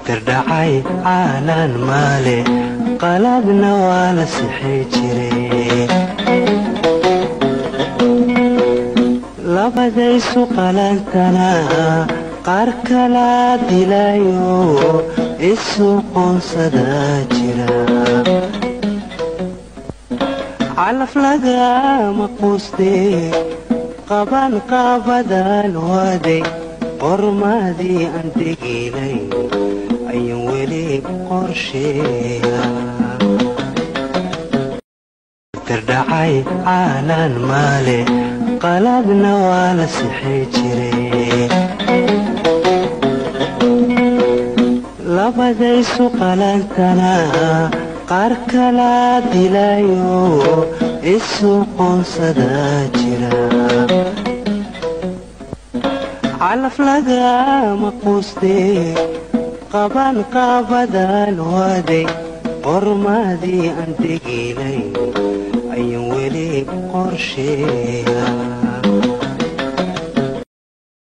tardhacay caalan maale qaladna waa la sixi jiray labadaysu qalantana qaar kala dilayo isu qoonsada jira calaf lagama quustee qaban qaabadaan waday qormadii aan teginay ayaan weli qorsheeya tardhacay caalan maale qaladna waa la sixi jiray labadaysu qalantana qaar kala dilayo isu qoonsada jira calaf lagama quustee qaban qaabadaan waday qormadii aan teginay ayaan weli qorsheeya